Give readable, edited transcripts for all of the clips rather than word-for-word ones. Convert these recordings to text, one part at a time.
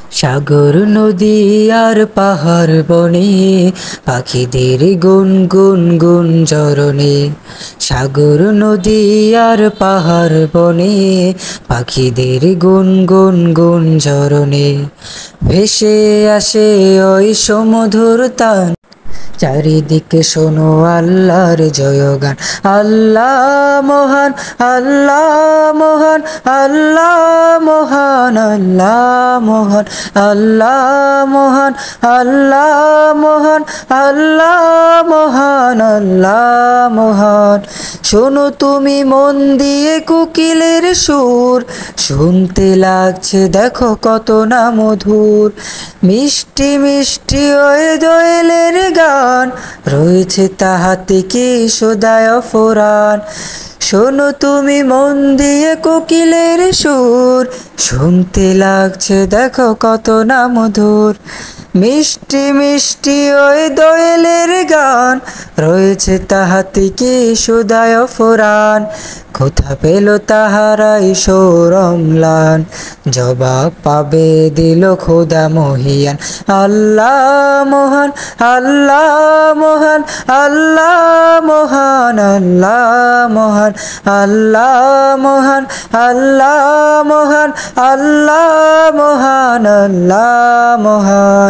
সাগর নদী আর পাহাড় বনে পাখিদের গুন গুন গুন চরণে। সাগর নদী আর পাহাড় বনে পাখিদের গুন গুন গুন চরণে। ভেসে আসে ওই সমুধুর তান, চারিদিকে শোনো আল্লাহর জয়গান। আল্লাহ মহান, আল্লাহ মহান, আল্লাহ মহান, আল্লাহ মহান, আল্লাহ মহান, আল্লাহ মহান, আল্লাহ মহান, আল্লাহ মহান। শোনো তুমি মন দিয়ে কোকিলের সুর, শুনতে লাগছে দেখো কত না মধুর। মিষ্টি মিষ্টি ওই দোয়েলের গান, রয়েছে তাহাতে কি সদায় ফোরান। শোনো তুমি মন দিয়ে কোকিলের সুর, শুনতে লাগছে দেখো কত না মধুর। মিষ্টি মিষ্টি ওই দোয়েলের গান, রয়েছে তাহাতে কি সদায় ফোরান। কোথা পেল তাহারাই সৌরম্লান, জবাব পাবে দিল খোদা মহিয়ান। আল্লাহ মহান, আল্লাহ মহান, আল্লাহ মহান, আল্লাহ মহান, আল্লাহ মহান, আল্লাহ মহান, আল্লাহ মহান, আল্লাহ মহান।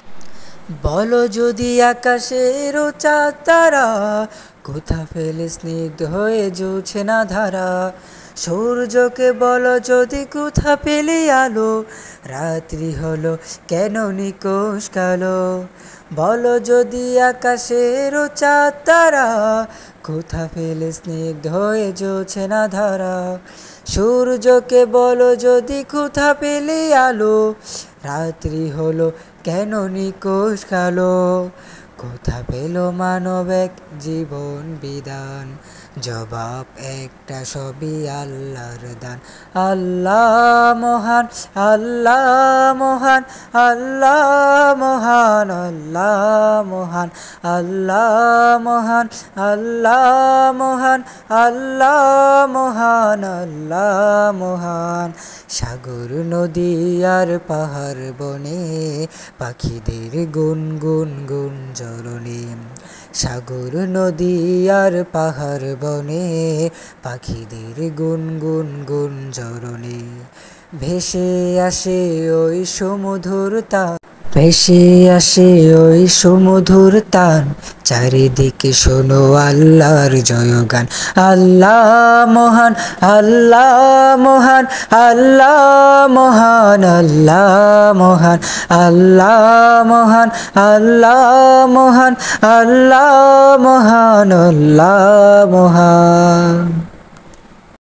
বলো যদি আকাশের চাঁদ তারা, কোথা ফেলে স্নিগ্ধ হয়ে জ্বলছে না ধারা। সূর্যকে বলো যদি কোথা পেলে আলো, রাত্রি হলো কেন নিকোষ কালো। বলো যদি আকাশের চাঁদ তারা, কোথা ফেলে স্নিগ্ধ হয়ে জ্বলছে না ধারা। সূর্যকে বলো যদি কোথা পেলে আলো, রাত্রি হলো কেন নিকোষ কালো। কোথা পেল মানব এক জীবন বিধান, জবাব একটা সবই আল্লাহর দান। আল্লাহ মহান, আল্লাহ মহান, আল্লাহ মহান, আল্লাহ মহান, আল্লাহ মহান, আল্লাহ মহান, আল্লাহ মহান, আল্লাহ মহান। সাগর নদী আর পাহাড় বনে পাখিদের গুন গুন গুন চরণে। সাগর নদী আর পাহাড় বনে পাখিদের গুন গুন গুন চরণে। ভেসে আসে ওই সমুধুর তান, ভেসে আসে ওই সমুধুর তান, চারিদিকে শোনো আল্লাহর জয়গান। আল্লাহ মহান, আল্লাহ মহান, আল্লাহ মহান, আল্লাহ মহান, আল্লাহ মহান, আল্লাহ মহান, আল্লাহ মহান, আল্লাহ মহান।